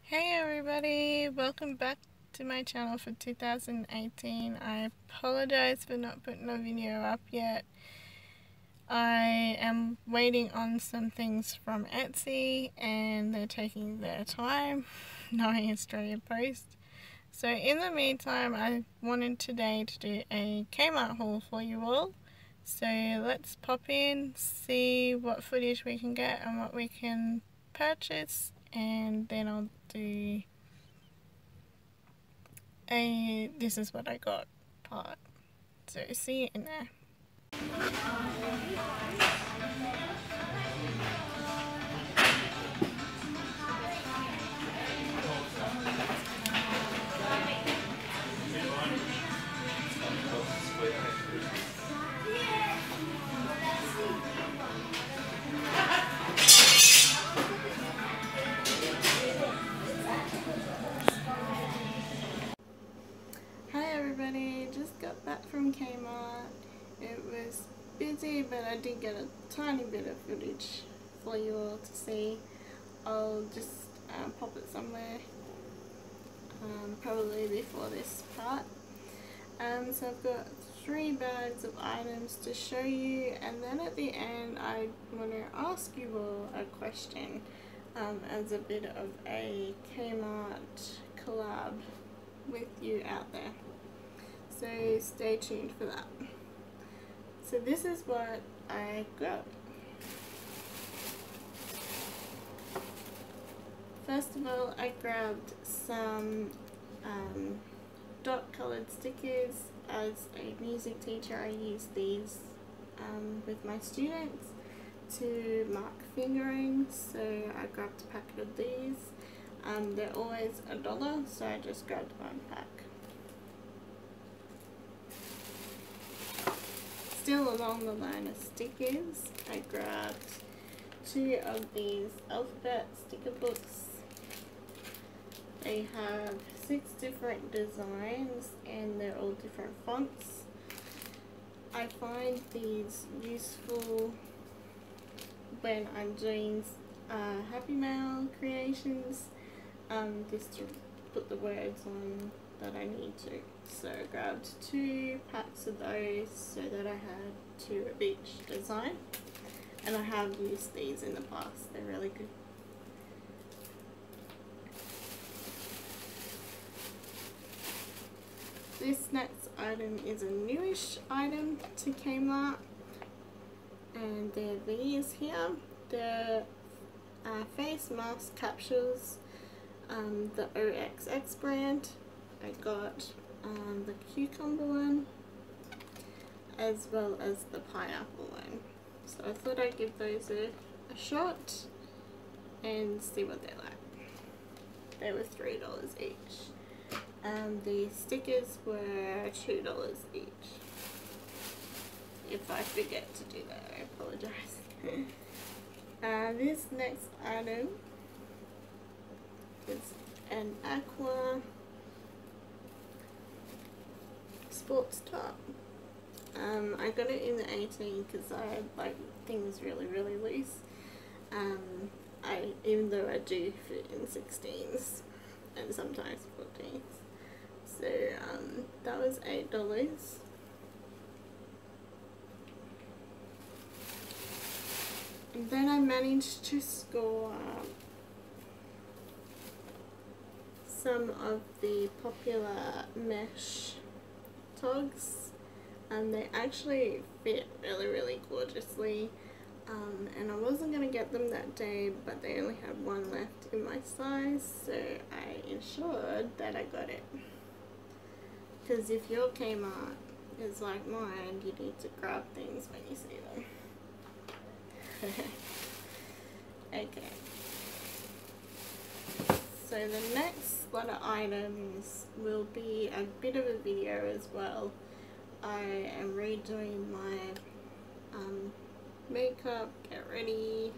Hey everybody, welcome back to my channel for 2018. I apologize for not putting a video up yet. I am waiting on some things from Etsy and they're taking their time, knowing Australia Post. So in the meantime, I wanted today to do a Kmart haul for you all. So let's pop in, see what footage we can get and what we can purchase, and then I'll do a this is what I got part. So see you in there. Hi everybody, just got back from Kmart. It was busy, but I did get a tiny bit of footage for you all to see. I'll just pop it somewhere, probably before this part. So I've got 3 bags of items to show you, and then at the end I want to ask you all a question as a bit of a Kmart collab with you out there. So stay tuned for that. So this is what I got. First of all, I grabbed some dot colored stickers. As a music teacher, I use these with my students to mark fingerings, so I grabbed a packet of these. They're always $1, so I just grabbed 1 pack. Still along the line of stickers, I grabbed 2 of these alphabet sticker books. They have 6 different designs and they're all different fonts. I find these useful when I'm doing Happy Mail creations, just to put the words on that I need to. So I grabbed 2 packs of those so that I had 2 of each design, and I have used these in the past, they're really good. This next item is a newish item to Kmart, and they're these here. They're face mask capsules, the OXX brand. I got the cucumber one as well as the pineapple one. So I thought I'd give those a shot and see what they're like. They were $3 each. The stickers were $2 each. If I forget to do that, I apologize. This next item is an aqua sports top. I got it in the 18 because I like things really loose. Even though I do fit in 16s and sometimes 14s. So that was $8. And then I managed to score some of the popular mesh togs, and they actually fit really gorgeously. And I wasn't going to get them that day, but they only had 1 left in my size, so I ensured that I got it. Because if your Kmart is like mine, you need to grab things when you see them. Okay. So the next lot of items will be a bit of a video as well. I am redoing my makeup, get ready,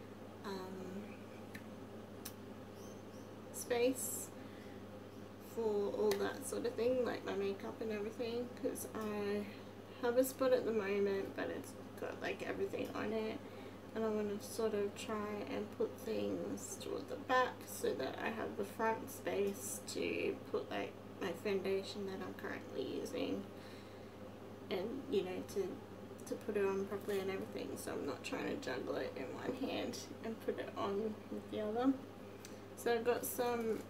space for all that sort of thing, like my makeup and everything, because I have a spot at the moment but it's got like everything on it. and I'm going to sort of try and put things toward the back so that I have the front space to put like my foundation that I'm currently using, and you know, to put it on properly and everything, so I'm not trying to juggle it in one hand and put it on with the other. So I've got some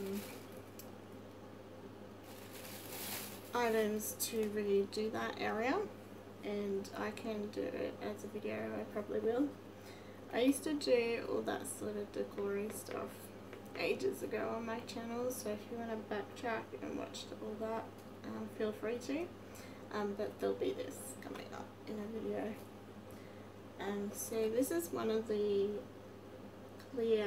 items to really do that area, and I can do it as a video, I probably will. I used to do all that sort of decor-y stuff ages ago on my channel, so if you want to backtrack and watch all that, feel free to. But there'll be this coming up in a video. And so this is one of the clear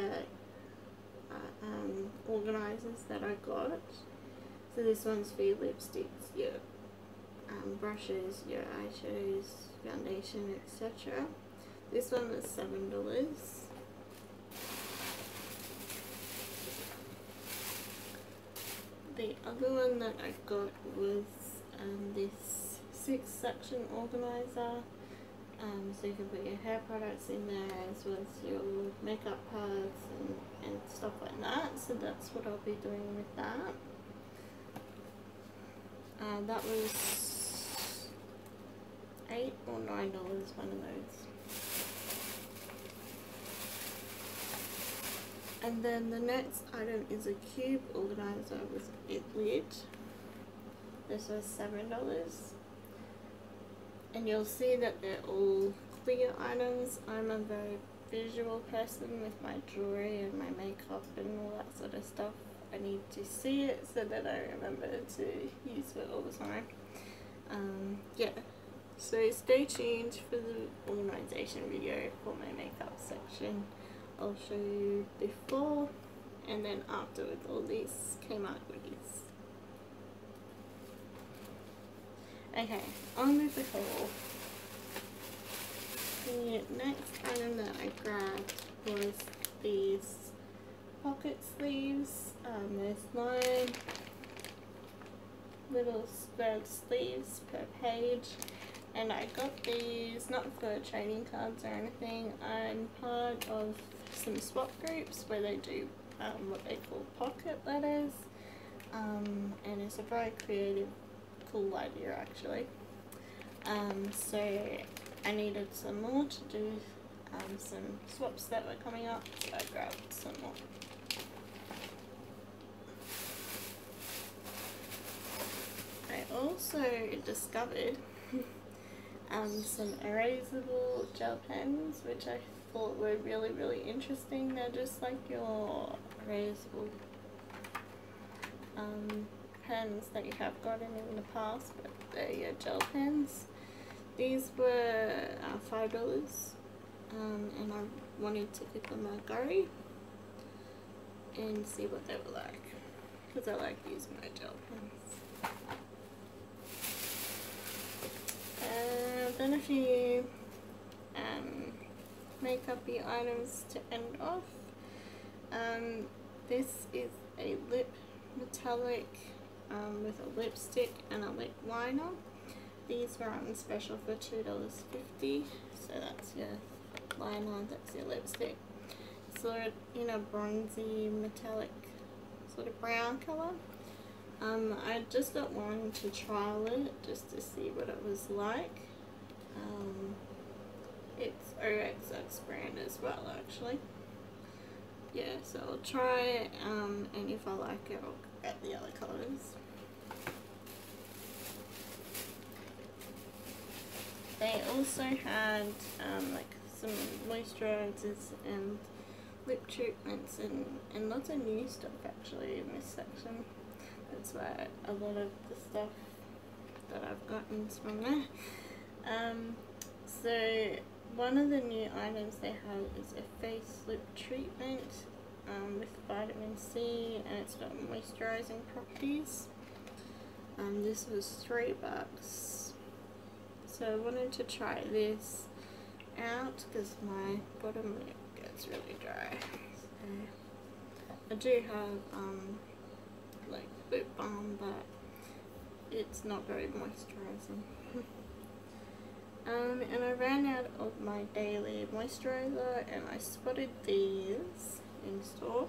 organisers that I got. So this one's for your lipsticks, your brushes, your eyeshadows, foundation, etc. This one was $7. The other one that I got was this 6-section organizer. So you can put your hair products in there as well as your makeup pads and stuff like that. So that's what I'll be doing with that. That was $8 or $9, one of those. And then the next item is a cube organizer with a lid. This was $7. And you'll see that they're all clear items. I'm a very visual person with my jewelry and my makeup and all that sort of stuff. I need to see it so that I remember to use it all the time. Yeah, so stay tuned for the organisation video for my makeup section. I'll show you before and then after with all these Kmart goodies. Okay, on with the haul. The next item that I grabbed was these pocket sleeves. There's 9 little squared sleeves per page, and I got these not for trading cards or anything. I'm part of some swap groups where they do what they call pocket letters, and it's a very creative, cool idea actually. So I needed some more to do some swaps that were coming up, so I grabbed some more. I also discovered some erasable gel pens, which I thought were really interesting. They're just like your erasable pens that you have gotten in the past, but they're your gel pens. These were $5, and I wanted to give them a go and see what they were like, because I like using my gel pens. Then a few makeup-y items to end off. This is a lip metallic with a lipstick and a lip liner. These were on special for $2.50, so that's your liner, that's your lipstick. So in a bronzy metallic sort of brown colour. I just got one to trial it just to see what it was like. It's OXX brand as well actually. Yeah, so I'll try it, and if I like it I'll get the other colours. They also had like some moisturisers and lip treatments and lots of new stuff actually in this section. That's why a lot of the stuff that I've gotten is from there. So one of the new items they have is a face lip treatment with vitamin C, and it's got moisturising properties. This was $3. So I wanted to try this out because my bottom lip gets really dry. So I do have like lip balm, but it's not very moisturising. And I ran out of my daily moisturizer, and I spotted these in store.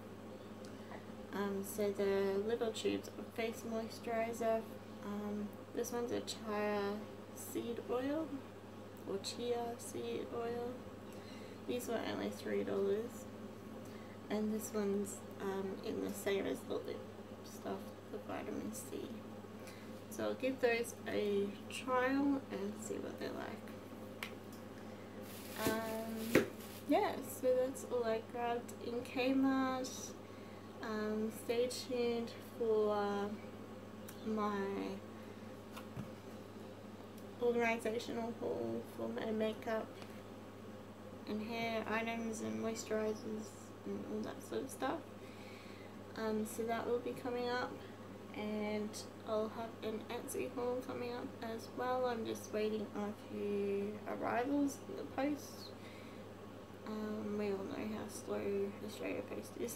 So they're little tubes of face moisturizer. This one's a chia seed oil, or chia seed oil. These were only $3, and this one's in the same as the lip stuff, the vitamin C. So I'll give those a trial and see what they're like. Yeah, so that's all I grabbed in Kmart. Stay tuned for my organizational haul for my makeup and hair items and moisturizers and all that sort of stuff. So that will be coming up, and I'll have an Etsy haul coming up as well. I'm just waiting on a few arrivals in the post. We all know how slow Australia Post is.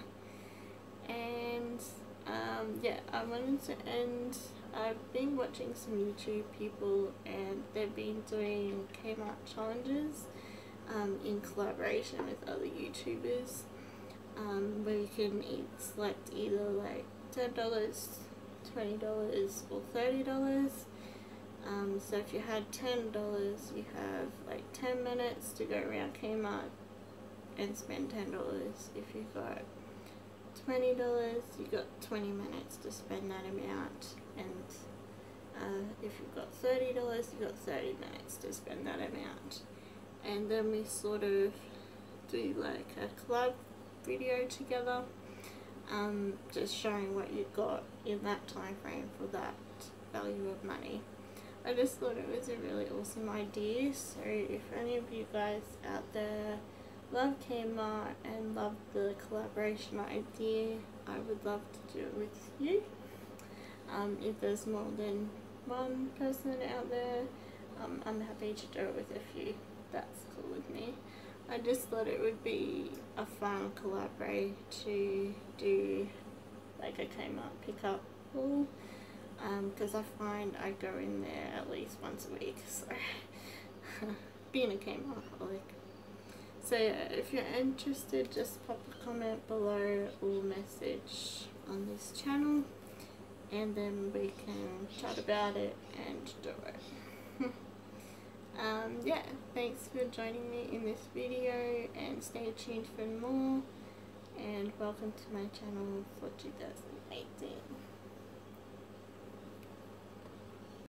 And yeah, I wanted to end. I've been watching some YouTube people, and they've been doing Kmart challenges in collaboration with other YouTubers, where you can select either like $10, $20 or $30. So if you had $10, you have like 10 minutes to go around Kmart and spend $10. If you got $20, you got 20 minutes to spend that amount, and if you've got $30, you got 30 minutes to spend that amount. And then we sort of do like a collab video together, just showing what you got in that time frame for that value of money. I just thought it was a really awesome idea. So if any of you guys out there love Kmart and love the collaboration idea, I would love to do it with you. If there's more than one person out there, I'm happy to do it with a few. That's cool with me. I just thought it would be a fun collaborate to do like a Kmart pickup haul, because I find I go in there at least once a week, so being a Kmart-holic. So yeah, if you're interested, just pop a comment below or message on this channel, and then we can chat about it and do it. Yeah, thanks for joining me in this video, and stay tuned for more, and welcome to my channel for 2018.